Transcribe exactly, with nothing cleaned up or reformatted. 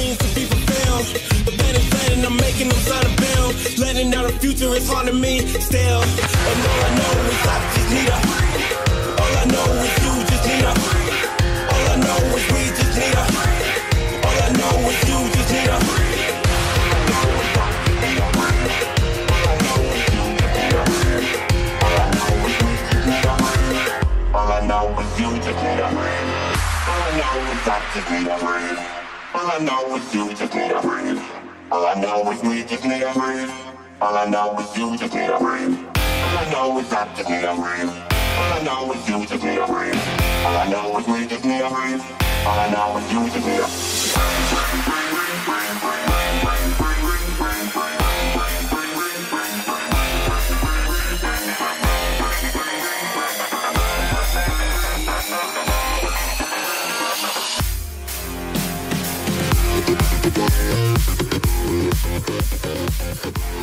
dreams to be fulfilled. The plan is planning, I'm making them sign a bill. Letting out the future is hard to me still. And all I know is I just need a. All I know is you just need a. All I know is we just need a. All I know is you just need a. All I know is you just need a. All I know is I just need a breathe. All I know is you just need a breathe. All I know is we just need a breathe. All I know is you just need a breathe. All I know is I just need a breathe. All I know is you just need a breathe. All I know is we just need a breathe. All I know is you just need a breathe.